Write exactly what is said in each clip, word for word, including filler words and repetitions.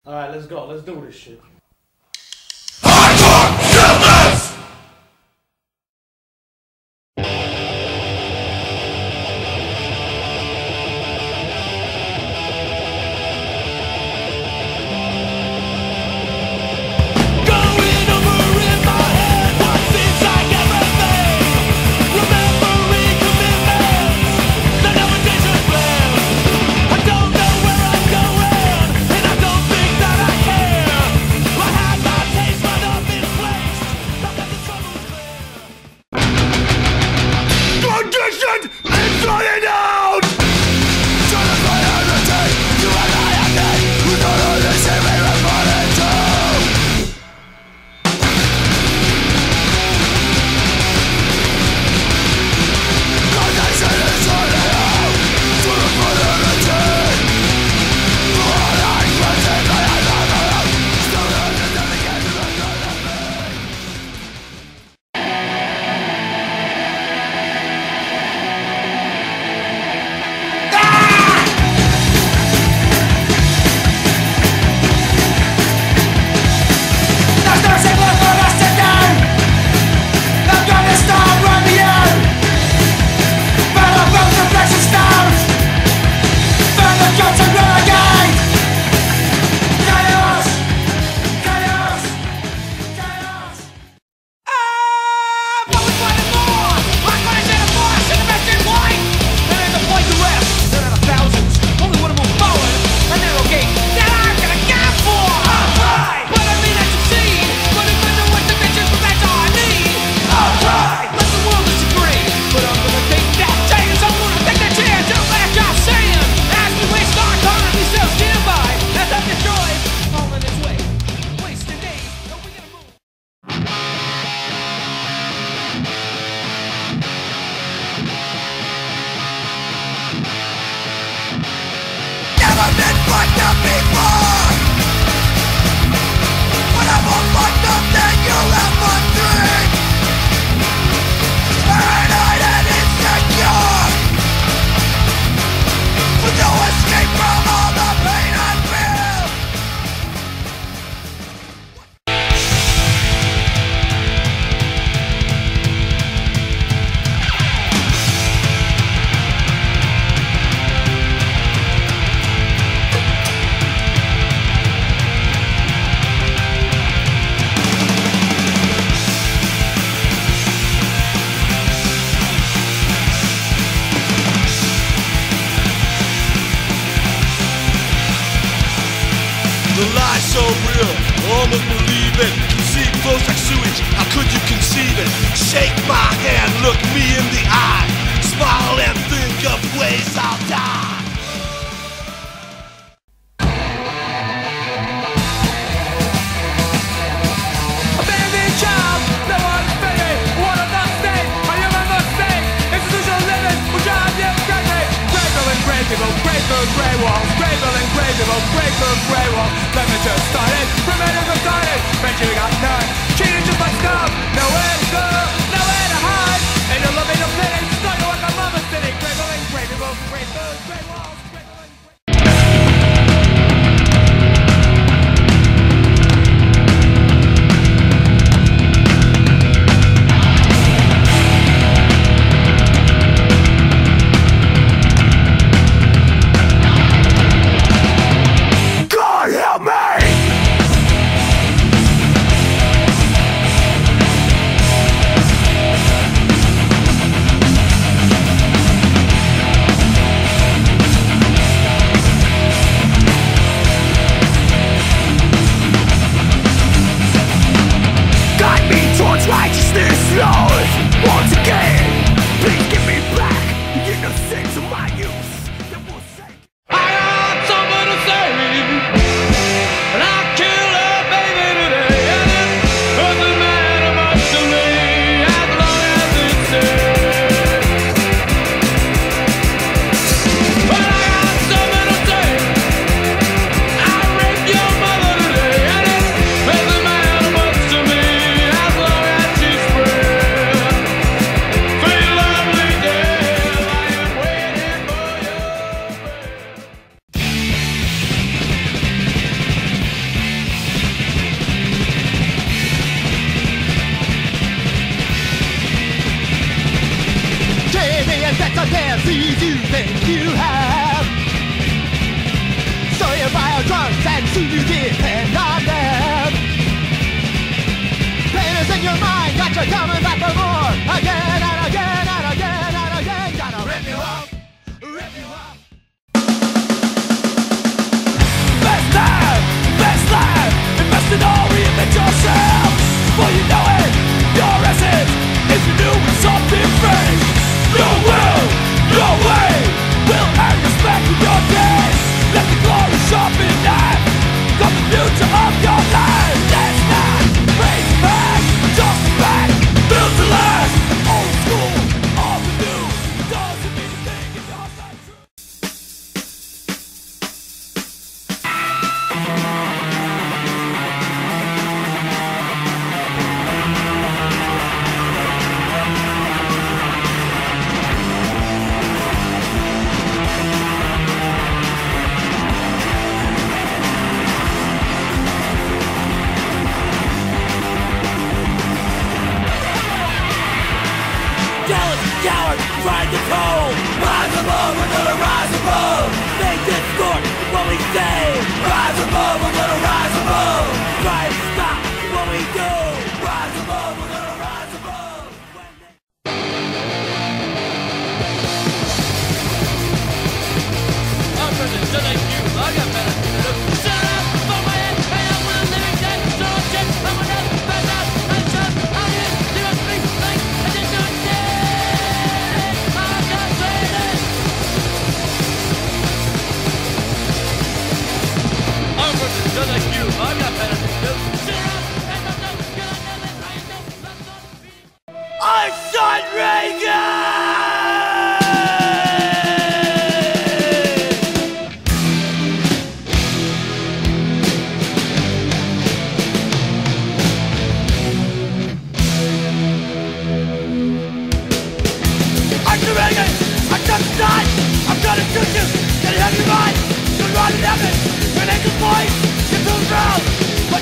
Alright, let's go. Let's do this shit. Hardcore Stillness! The lie's so real, almost believe it. See close like sewage, how could you conceive it? Shake my hand, look me in the eye, smile and think of ways I'll die. Abandoned child, no one's pity. What a mistake, a human mistake. Institutional living will drive you crazy. Grey building, grey people, grey food, grey walls. Grey building, grey people, grey food, grey walls. Let me just started, remainers are started. Bet you got none, cheating just like scum. Nowhere to go, nowhere to hide. And you're loving your place, not your like a mama city. Grey building, grey people, grey food, grey walls. Grey building, grey righteousness, Lord, once again, please give me back the innocence of my youth that will save. I got something to say, and I kill a baby today, and it doesn't matter much to me as long as it's safe. But I got something to say, I raped your mother today, and it doesn't matter much to me as long as she's free. everything you have. So you buy your drugs and soon you depend on them. Pain is in your mind, got you coming back for more. Again and again and again and again. Gotta rip you up, rip you up. Best life, best life. Invest in all, reinvent yourself. Before you know it, your essence is renewed with something fresh. Your will, your way will earn respect with your days. Let the glory sharpen knife. Got the future of your life. Let's not raise back, just back, build to last. Old school, all the new. Doesn't mean a thing if you're not true. Coward, ride the cold. Rise above, we're gonna rise above. They distort what we say. Rise above, we're gonna rise above. Try to stop what we do. Rise above, we're gonna rise above. I'm Brendan, just like you, I got better to do. Shut up, for my head, and I'm one living dead. So shit, I'm gonna pass out, and shut up, I'm in, you must be like, I did not say. Just like you, I got better to do. I shot Reagan! I shot Reagan! I shot the shot! I'm gonna shoot you! Get it out of your mind! You're running at me! An angel's voice! Get to the ground!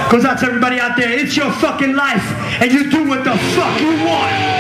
Goes out to everybody out there. It's your fucking life, and you do what the fuck you want.